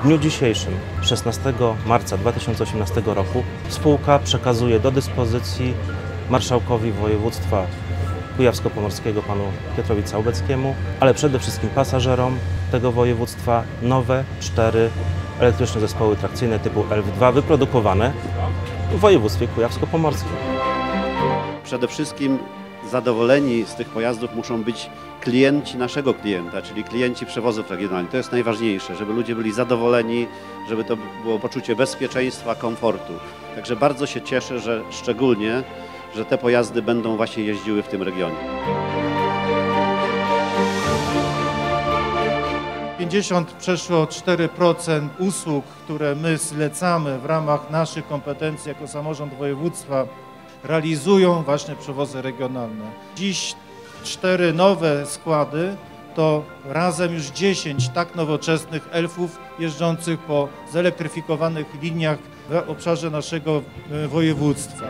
dniu dzisiejszym, 16 marca 2018 roku, spółka przekazuje do dyspozycji marszałkowi województwa kujawsko-pomorskiego panu Piotrowi Całbeckiemu, ale przede wszystkim pasażerom tego województwa nowe 4 elektryczne zespoły trakcyjne typu ELF2 wyprodukowane w województwie kujawsko-pomorskim. Przede wszystkim zadowoleni z tych pojazdów muszą być klienci naszego klienta, czyli klienci przewozów regionalnych. To jest najważniejsze, żeby ludzie byli zadowoleni, żeby to było poczucie bezpieczeństwa, komfortu. Także bardzo się cieszę, że szczególnie, że te pojazdy będą właśnie jeździły w tym regionie. 54% usług, które my zlecamy w ramach naszych kompetencji jako samorząd województwa, realizują właśnie przewozy regionalne. Dziś 4 nowe składy to razem już 10 tak nowoczesnych elfów jeżdżących po zelektryfikowanych liniach w obszarze naszego województwa.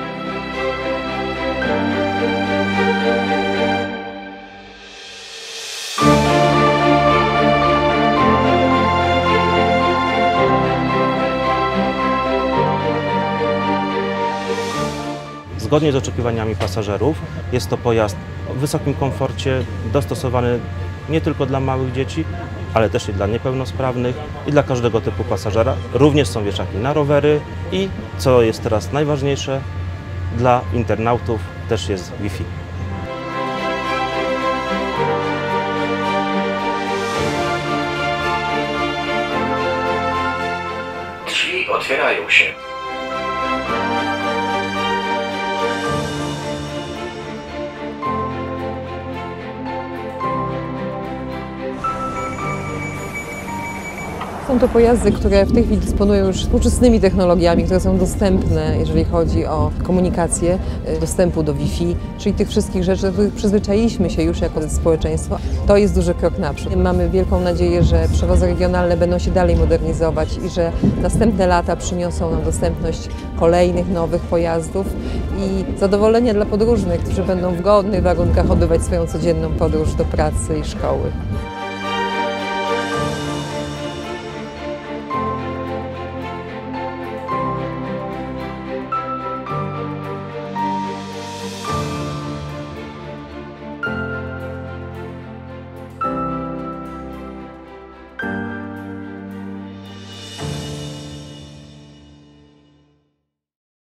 Zgodnie z oczekiwaniami pasażerów jest to pojazd o wysokim komforcie, dostosowany nie tylko dla małych dzieci, ale też i dla niepełnosprawnych i dla każdego typu pasażera. Również są wieszaki na rowery i, co jest teraz najważniejsze, dla internautów też jest Wi-Fi. Drzwi otwierają się. Są to pojazdy, które w tej chwili dysponują już współczesnymi technologiami, które są dostępne, jeżeli chodzi o komunikację, dostępu do Wi-Fi, czyli tych wszystkich rzeczy, do których przyzwyczailiśmy się już jako społeczeństwo. To jest duży krok naprzód. Mamy wielką nadzieję, że przewozy regionalne będą się dalej modernizować i że następne lata przyniosą nam dostępność kolejnych nowych pojazdów i zadowolenie dla podróżnych, którzy będą w godnych warunkach odbywać swoją codzienną podróż do pracy i szkoły.